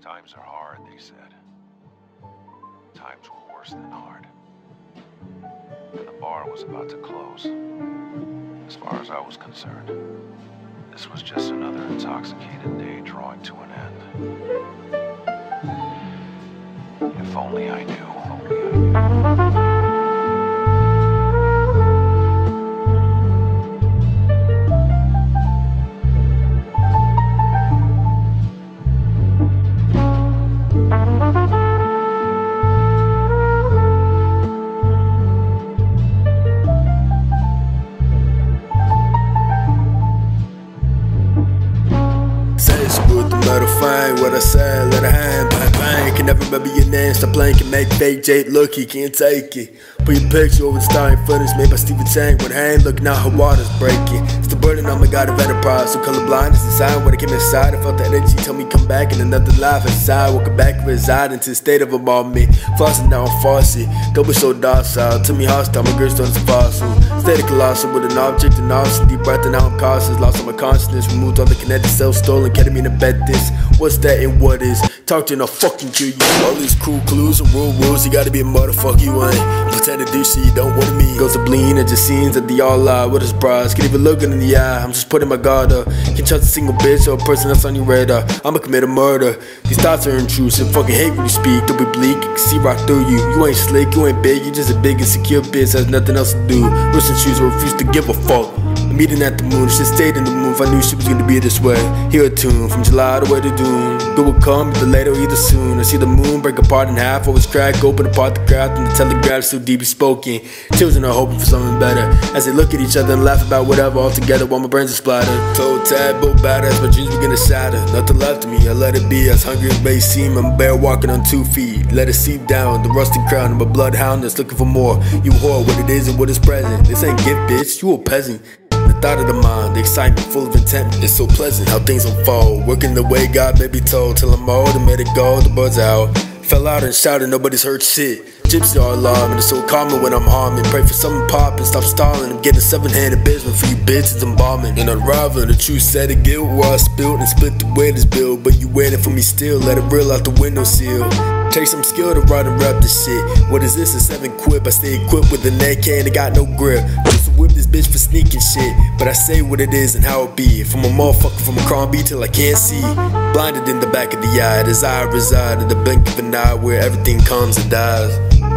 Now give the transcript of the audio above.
Times are hard, they said. Times were worse than hard. And the bar was about to close. As far as I was concerned, this was just another intoxicated day drawing to an end. If only I knew. Metal fang, what I said, let it hang, bang bang. Can never remember your name, stop playing, can make fake Jade look, he can't take it. Put your picture over the starring footage made by Stephen Chang with a hand looking out, her water's breaking. It's the burden on my God of enterprise, so colorblind is the sign. When I came inside, I felt the energy, tell me come back in another life inside. Walking back and reside into the state of about me. Flossing down faucet, don't be so docile. To me hostile, my girl's done as a fossil. State of colossal with an object and awesome. Deep breath and out cautious, lost all my consciousness. Removed all the kinetic cells, stolen, ketamine to bet this. What's that and what is? Talk to no fucking kill you. All these cool clues and rule rules, you gotta be a motherfucker, you ain't. Pretend to do shit you don't wanna mean. Goes to bleed, it just seems that they all lie. What a surprise, can't even look in the eye. I'm just putting my guard up. Can't trust a single bitch or a person that's on your radar. I'ma commit a murder. These thoughts are intrusive, fucking hate when you speak. Don't be bleak, you can see right through you. You ain't slick, you ain't big, you just a big insecure bitch. Has nothing else to do. Roots and shoes, refuse to give a fuck. Meeting at the moon, shit stayed in the moon. If I knew she was gonna be this way. Hear a tune from July to way to June. Good will come either later or either soon. I see the moon break apart in half, always crack open apart the craft, and the telegraph still deeply spoken. Children are hoping for something better as they look at each other and laugh about whatever all together while my brains are splattered. Told tad, both bad as my dreams begin to shatter. Nothing left of me, I let it be as hungry as may seem. I'm bare walking on 2 feet. Let it seep down the rusty crown of a bloodhound that's looking for more. You whore, what it is and what is present. This ain't gift, bitch, you a peasant. The thought of the mind, the excitement, full of intent. It's so pleasant how things unfold. Working the way God may be told. Till I'm old and made it go, the buds out. Fell out and shouted, nobody's heard shit. Gypsy are alarmed, and it's so common when I'm harming. Pray for something pop and stop stalling. I'm getting a 7-handed business for you bitches embalming. And unraveling the true set of guilt where I spilled and split the weight is built. But you waiting for me still, let it reel out the window sill. Take some skill to write and rap this shit. What is this, a 7 quip? I stay equipped with an AK and I got no grip. Just to whip this bitch for sneaking shit. But I say what it is and how it be. From a motherfucker from a Crombie till I can't see. Blinded in the back of the eye, desire reside in the blink of an eye where everything comes and dies.